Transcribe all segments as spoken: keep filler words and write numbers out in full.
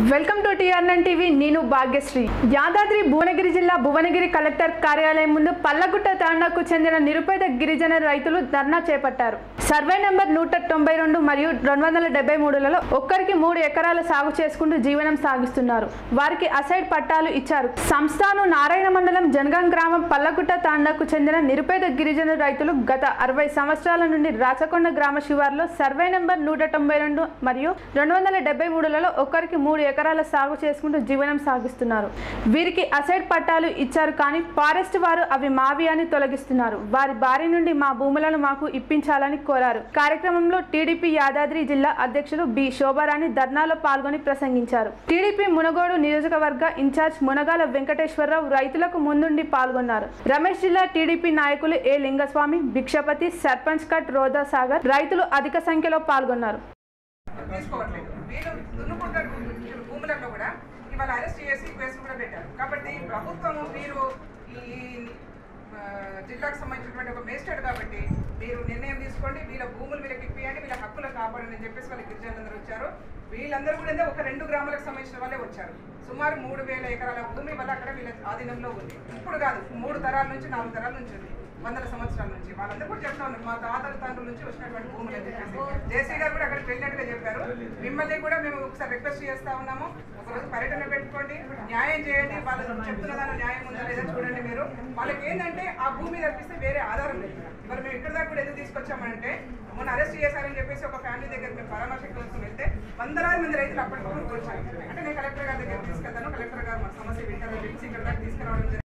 Welcome to TR nine TV. నేను భాగ్యశ్రీ. యాదాద్రి భువనగిరి జిల్లా Bhuvanagiri collector కార్యాలయం ముందు పల్లగుట్ట తాండాకు చెందిన నిరుపేద గిరిజన రైతులు ధర్నా చేపట్టారు. సర్వే నెంబర్ నూట తొంభై రెండు మరియు రెండు వందల డెబ్బై మూడులలో ఒక్కరికి మూడు ఎకరాల సాగు చేసుకుంటూ జీవనం సాగిస్తున్నారు. వారికి అసైడ్ పట్టాలు ఇచ్చారు. సంస్థాను నారాయణ మండలం జనగాం గ్రామం పల్లగుట్ట తాండాకు చెందిన నిరుపేద గిరిజన రైతులు గత అరవై సంవత్సరాల నుండి రాచకొండ గ్రామ శివార్లో సర్వే నెంబర్ నూట తొంభై రెండు మరియు రెండు వందల డెబ్బై మూడులలో ఒక్కరికి మూడు ఎకరాల సాగు చేసుకుంటూ జీవనం సాగిస్తున్నారు. వీరికి అసైడ్ పట్టాలు ఇచ్చారు, కానీ ఫారెస్ట్ వారు అవి మావి అని తొలగిస్తున్నారు. వారి బారి నుండి మా భూములను మాకు ఇప్పించాలని కోరారు. కార్యక్రమంలో టీడీపీ యాదాద్రి జిల్లా అధ్యక్షులు బి శోభారాణి ధర్నాలో పాల్గొని ప్రసంగించారు. టీడీపీ మునగోడు నియోజకవర్గ ఇన్ఛార్జ్ మునగాల వెంకటేశ్వరరావు రైతులకు ముందుండి పాల్గొన్నారు. రమేష్ జిల్లా టీడీపీ నాయకులు ఏ లింగస్వామి, భిక్షపతి, సర్పంచ్ కట్ రోదా సాగర్ రైతులు అధిక సంఖ్యలో పాల్గొన్నారు. భూములలో కూడా ఇవాళ అరెస్ట్ చేసి కేసులు కూడా పెట్టారు. కాబట్టి ప్రభుత్వం మీరు ఈ జిల్లాకు సంబంధించినటువంటి ఒక మేజిస్ట్రేట్ కాబట్టి మీరు నిర్ణయం తీసుకోండి, వీళ్ళ భూములు వీళ్ళకి ఇప్పియండి, వీళ్ళ హక్కులు కాపాడని చెప్పేసి వాళ్ళ గిరిజనులందరూ వచ్చారు. వీళ్ళందరూ కూడా ఒక రెండు గ్రామాలకు సంబంధించిన వాళ్ళే వచ్చారు. సుమారు మూడు వేల ఎకరాల భూమి వల్ల అక్కడ వీళ్ళ ఆధీనంలో ఉంది. ఇప్పుడు కాదు, మూడు తరాల నుంచి నాలుగు తరాల నుంచి ఉంది, వందల సంవత్సరాల నుంచి. వాళ్ళందరూ కూడా చెప్తా ఉన్నారు మా తాతల తండ్రుల నుంచి వచ్చినటువంటి భూములు అని చెప్పేసి. జేసీ గారు కూడా అక్కడికి వెళ్ళినట్టుగా చెప్పారు. మిమ్మల్ని కూడా మేము ఒకసారి రిక్వెస్ట్ చేస్తా ఉన్నాము, ఒకరోజు పర్యటన పెట్టుకోండి, న్యాయం చేయండి. వాళ్ళు చెప్తున్న దాని న్యాయం ఉందా లేదా చూడండి. మీరు వాళ్ళకి ఏంటంటే ఆ భూమి తప్పిస్తే వేరే ఆధారం లేదు. మరి మేము ఇక్కడ దాకా కూడా ఎందుకు తీసుకొచ్చామంటే, మొన్న అరెస్ట్ చేశారని చెప్పేసి ఒక ఫ్యామిలీ దగ్గర మేము పరామర్శ కోసం వెళ్తే వందలాది మంది రైతులు అప్పటికి వచ్చారు. అంటే నేను కలెక్టర్ గారి దగ్గర తీసుకెళ్తాను, కలెక్టర్ గారు మా సమస్య వింటారని చెప్పేసి ఇక్కడ దాకా తీసుకురావడం జరిగింది.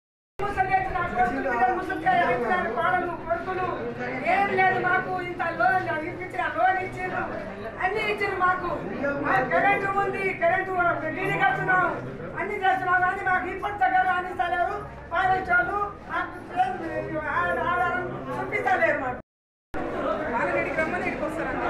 ఏం లేదు, మాకు ఇంత లోన్ ఇప్పించిన లోన్ ఇచ్చారు, అన్ని ఇచ్చారు. మాకు కరెంటు ఉంది, కరెంటు డీడీ కడుతున్నాం, అన్ని చేస్తున్నాం. కానీ మాకు ఇప్పటి దగ్గర అందిస్తలేరు. ఫారెస్ట్ వాళ్ళు మాకు ఆధారం చూపిస్తలేరు. మాకు వాళ్ళకి రమ్మని ఇక్కడికి వస్తారంట.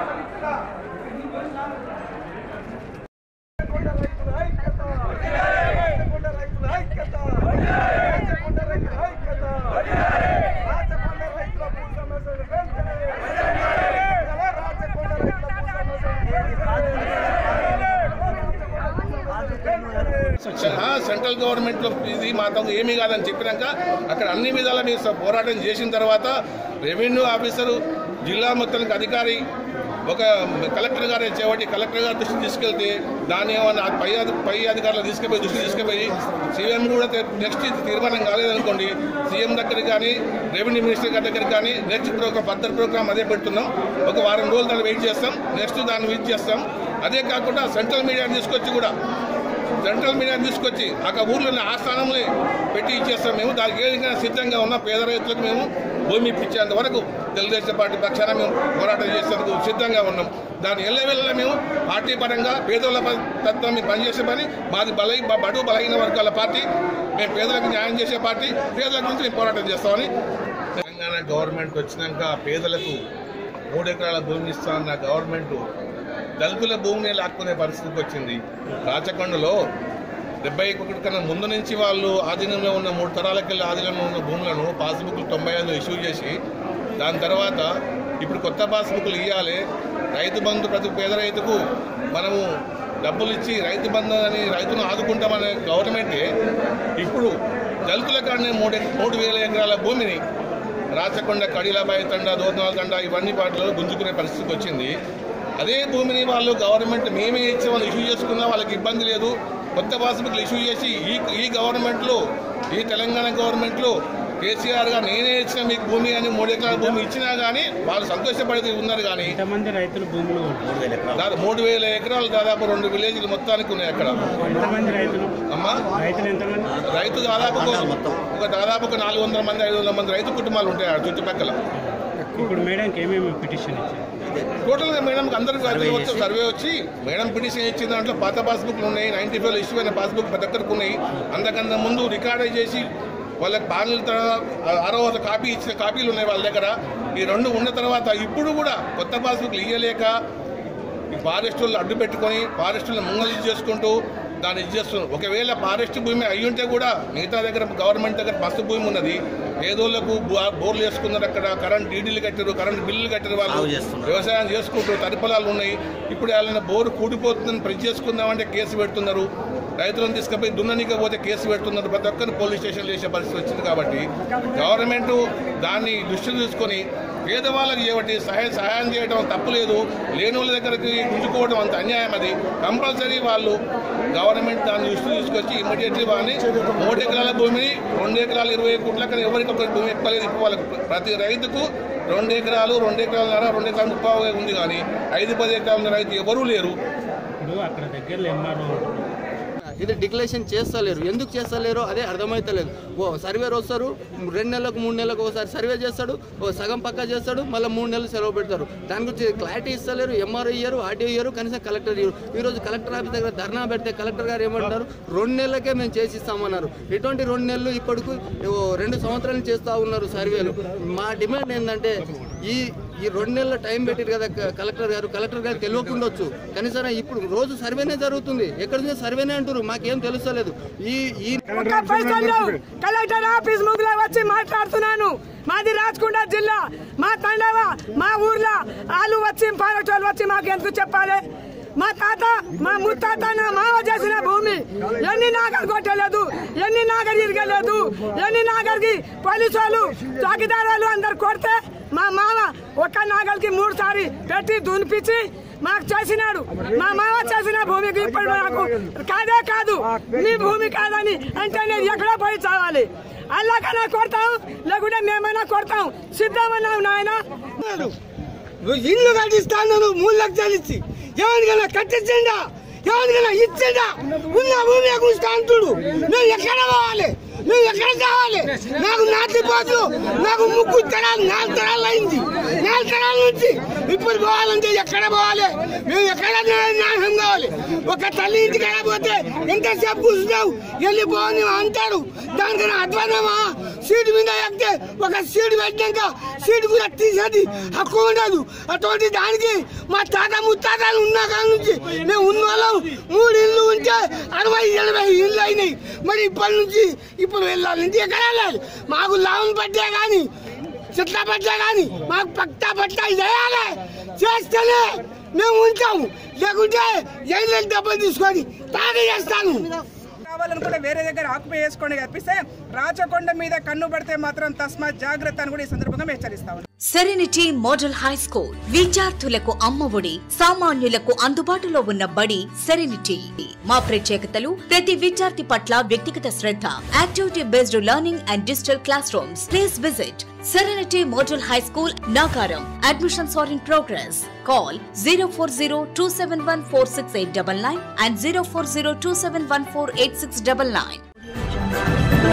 సెంట్రల్ గవర్నమెంట్ లో ఇది మాత్రం ఏమీ కాదని చెప్పినాక అక్కడ అన్ని విధాలా మీరు పోరాటం చేసిన తర్వాత రెవెన్యూ ఆఫీసరు జిల్లా మొత్తానికి అధికారి ఒక కలెక్టర్ గారే చేపట్టి కలెక్టర్ గారి దృష్టికి తీసుకెళ్తే దాన్ని ఏమన్నా పై పై అధికారులు తీసుకుపోయి దృష్టి తీసుకుపోయి సీఎం కూడా నెక్స్ట్ తీర్మానం కాలేదనుకోండి, సీఎం దగ్గరికి కానీ రెవెన్యూ మినిస్టర్ గారి దగ్గరికి కానీ నెక్స్ట్ ప్రోగ్రామ్ ఫర్దర్ ప్రోగ్రామ్ అదే పెడుతున్నాం. ఒక వారం రోజులు దాన్ని వెయిట్ చేస్తాం, నెక్స్ట్ దాన్ని వెయిట్ చేస్తాం. అదే కాకుండా సెంట్రల్ మీడియాని తీసుకొచ్చి కూడా సెంట్రల్ మీడియాని తీసుకొచ్చి అక్కడ ఊర్లోని ఆస్థానంలో పెట్టి ఇచ్చేస్తాం. మేము దానికి ఏ విధంగా సిద్ధంగా ఉన్న పేద రైతులకు మేము భూమి ఇప్పించేంత వరకు తెలుగుదేశం పార్టీ పక్షాన మేము పోరాటం చేసేందుకు సిద్ధంగా ఉన్నాం. దాని ఎల్లవెల్ల మేము పార్టీ పరంగా పేదల తత్వం మేము పనిచేసే పని మాది బలై బడు బలహీన వర్గాల పార్టీ. మేము పేదలకు న్యాయం చేసే పార్టీ, పేదల గురించి మేము పోరాటం చేస్తామని. తెలంగాణ గవర్నమెంట్ వచ్చినాక పేదలకు మూడు ఎకరాల భూమిని ఇస్తామన్న గవర్నమెంట్ దళితుల భూమిని లాక్కునే పరిస్థితికి వచ్చింది. రాచకొండలో డెబ్బై ఒకటి కన్నా ముందు నుంచి వాళ్ళు ఆధీనంలో ఉన్న మూడు తరాలకెళ్ళి ఆధీనంలో ఉన్న భూములను పాస్బుక్లు తొంభై ఐదు ఇష్యూ చేసి దాని తర్వాత ఇప్పుడు కొత్త పాస్బుక్లు ఇవ్వాలి. రైతు బంధు ప్రతి పేద రైతుకు మనము డబ్బులు ఇచ్చి రైతు బంధు అని రైతును ఆదుకుంటామనే గవర్నమెంటే ఇప్పుడు దళితుల కాడనే మూడు మూడు వేల ఎకరాల భూమిని రాచకొండ, కడిలాబాయి తండా, దోర్నాల తండా ఇవన్నీ పాటలలో గుంజుకునే పరిస్థితికి వచ్చింది. అదే భూమిని వాళ్ళు గవర్నమెంట్ మేమే ఇచ్చి వాళ్ళు ఇష్యూ చేసుకున్నా వాళ్ళకి ఇబ్బంది లేదు. కొత్త పాస్బుక్లు ఇష్యూ చేసి ఈ ఈ గవర్నమెంట్లో ఈ తెలంగాణ గవర్నమెంట్లో కేసీఆర్ గారు నేనే ఇచ్చిన మీకు భూమి అని మూడు ఎకరాల భూమి ఇచ్చినా కానీ వాళ్ళు సంతోషపడి ఉన్నారు. కానీ రైతులు భూములు మూడు వేల ఎకరాలు దాదాపు రెండు విలేజ్లు మొత్తానికి ఉన్నాయి అక్కడ. అమ్మా రైతు దాదాపు ఒక దాదాపు ఒక నాలుగు వందల మంది ఐదు వందల మంది రైతు కుటుంబాలు ఉంటాయి ఆ చుట్టుపక్కల. ఇప్పుడు మేడంకి ఏమేమి పిటిషన్ ఇచ్చారు? టోటల్గా మేడంకి అందరికి వచ్చి సర్వే వచ్చి మేడం పిటిషన్ ఇచ్చిన దాంట్లో పాత పాస్బుక్లు ఉన్నాయి, నైన్టీ ఫైవ్ ఇష్యూ అయిన పాస్బుక్ ప్రతి ఒక్కరికి ఉన్నాయి. అంతకన్నా ముందు రికార్డ్ చేసి వాళ్ళకి బాధ్యత ఆరో కాపీ ఇచ్చిన కాపీలు ఉన్నాయి వాళ్ళ దగ్గర. ఈ రెండు ఉన్న తర్వాత ఇప్పుడు కూడా కొత్త పాస్బుక్లు ఇవ్వలేక ఈ ఫారెస్ట్ వాళ్ళు అడ్డు పెట్టుకొని ఫారెస్టులను ముంగలు చేసుకుంటూ దాన్ని ఇది చేస్తున్నారు. ఒకవేళ ఫారెస్ట్ భూమి అయ్యుంటే కూడా మిగతా దగ్గర గవర్నమెంట్ దగ్గర మస్తు భూమి ఉన్నది, ఏదోళ్ళకు బోర్లు వేసుకున్నారు, అక్కడ కరెంట్ డీడీలు కట్టారు, కరెంట్ బిల్లులు కట్టారు, వాళ్ళు వ్యవసాయం చేసుకుంటారు, తరిపొలాలు ఉన్నాయి. ఇప్పుడు వాళ్ళని బోరు కూడిపోతుందని ప్రెస్ చేసుకుందామంటే కేసు పెడుతున్నారు, రైతులను తీసుకుపోయి దున్ననీకి పోతే కేసు పెడుతున్నారు, ప్రతి ఒక్కరిని పోలీస్ స్టేషన్లు వేసే పరిస్థితి వచ్చింది. కాబట్టి గవర్నమెంట్ దాన్ని దృష్టిలో తీసుకొని పేదవాళ్ళకి చేయబట్టి సహాయం సహాయం చేయడం తప్పులేదు, లేని వాళ్ళ దగ్గరికి గుంజుకోవడం అంత అన్యాయం. అది కంపల్సరీ వాళ్ళు గవర్నమెంట్ దాన్ని దృష్టిలో తీసుకొచ్చి ఇమ్మీడియట్లీ వాళ్ళని మూడు ఎకరాల భూమిని రెండు ఎకరాలు ఇరవై కోట్ల కన్నా ఎవరికి ఒక భూమి ఎక్కువ లేదు. ఇప్పుడు వాళ్ళకి ప్రతి రైతుకు రెండు ఎకరాలు రెండు ఎకరాలన్నర రెండు ఎకరాలు ముప్పై ఉంది, కానీ ఐదు పది ఎకరాల రైతు ఎవరూ లేరు. ఇప్పుడు అక్కడ దగ్గరలో ఎంఆర్ఓ ఇది డిక్లరేషన్ చేస్తలేరు. ఎందుకు చేస్తలేరు అదే అర్థమవుతలేదు. ఓ సర్వేర్ వస్తారు, రెండు నెలలకు మూడు నెలలకు ఒకసారి సర్వే చేస్తాడు, ఓ సగం పక్క చేస్తాడు, మళ్ళీ మూడు నెలలు సెలవు పెడతారు. దాని గురించి క్లారిటీ ఇస్తలేరు. ఎంఆర్ఓ ఇయ్యారు, ఆర్డీఓ ఇయ్యారు, కనీసం కలెక్టర్ ఇయ్యారు. ఈరోజు కలెక్టర్ ఆఫీస్ దగ్గర ధర్నా పెడితే కలెక్టర్ గారు ఏమంటారు, రెండు నెలలకే మేము చేసిస్తామన్నారు. ఇటువంటి రెండు నెలలు ఇప్పటికు రెండు సంవత్సరాలు చేస్తూ ఉన్నారు సర్వేలు. మా డిమాండ్ ఏంటంటే ఈ ఈ రెండు నెలల టైం పెట్టారు కదా కలెక్టర్ గారు, కలెక్టర్ గారు తెలియకుండొచ్చు, కనీసం ఇప్పుడు రోజు సర్వేనే జరుగుతుంది, ఎక్కడ నుంచి సర్వేనే అంటారు, మాకేం తెలుస్తలేదు. ఈ ఈ కలెక్టర్ ఆఫీస్ ముందులో వచ్చి మాట్లాడుతున్నాను. మాది రాచకొండ జిల్లా, మా తండవ మా ఊర్లో వాళ్ళు వచ్చి పాలటోళ్ళు వచ్చి మాకు ఎందుకు చెప్పాలి? మా తాత మా ముత్తాత నా మావ చేసిన భూమి ఎన్ని నాగర్ కొట్టలేదు, ఎన్ని నాగర్ ఇరగలేదు, ఎన్ని నాగర్కి పోలీసు వాళ్ళు చౌకీదార్ వాళ్ళు అందరు కొడితే మా మామ ఒక్క నాగల్కి మూడు సారి పెట్టి దునిపించి మాకు చేసినాడు. మా మామ చేసిన భూమికి ఇప్పుడు నాకు కాదే కాదు, నీ భూమి కాదని అంటే నేను ఎక్కడో పోయి చావాలి. అల్లాకైనా కొడతాం, లేకుంటే మేమైనా కొడతాం, సిద్ధమన్నావు నాయన. ఇల్లు కట్టిస్తాను మూడు లక్షలు ఇచ్చి ఎవరికైనా కట్టించండా, ఎవరికైనా ఇచ్చిందా, ఉన్న భూమి కూర్చుంటా అంటుడు. నేను ఎక్కడ పోవాలి, నువ్వు ఎక్కడ కావాలి? నాకు నాటి పోతు నాకు ముగ్గురు తరాలు నాలుగు తరాలు అయింది, నాలుగు తరాల నుంచి ఇప్పుడు పోవాలంటే ఎక్కడ పోవాలి? మేము ఎక్కడ నాశనం కావాలి? ఒక తల్లి ఇంటికి వెళ్ళబోతే ఎంతసేపు కూర్చున్నావు వెళ్ళిపోని అంటాడు. దానికన్నా అధ్వానమా? సీటు మీద ఎక్కితే ఒక సీటు పెట్టినాక సీటు కూడా తీసేది హక్కు ఉండదు. అటువంటి దానికి మా తాత ముత్తాతలు ఉన్న కాడి నుంచి మేము ఉన్న వాళ్ళం. మూడు ఇళ్ళు ఉంటే అరవై ఎనభై ఇళ్ళు అయినాయి. మరి ఇప్పటి నుంచి ఇప్పుడు వెళ్ళాలి, ఇంటి ఎక్కడ వెళ్ళాలి? మాకు లాభం పట్టే కానీ చెట్ల పట్టే కానీ మాకు పక్కా పట్టా చేయాలి. చేస్తేనే మేము ఉంటాము, లేకుంటే ఏళ్ళు డబ్బులు తీసుకొని తాగి చేస్తాను. కావాలనుకుంటే వేరే దగ్గర ఆక్యుపై చేసుకోండి కనిపిస్తే రాచకొండ మీద కన్ను పడితే మాత్రం తస్మాత్ జాగ్రత్త అని కూడా ఈ సందర్భంగా హెచ్చరిస్తాం. సెరెనిటీ మోడల్ హై స్కూల్ విద్యార్థులకు అమ్మఒడి, సామాన్యులకు అందుబాటులో ఉన్న బడి సెరెనిటీ. మా ప్రత్యేకతలు ప్రతి విద్యార్థి పట్ల వ్యక్తిగత శ్రద్ధ, activity based learning and digital classrooms. Please visit Serenity Model High School, Nakaram. Admissions are in progress. Call zero four zero two seven one four six eight nine nine and zero four zero two seven one four eight six nine nine.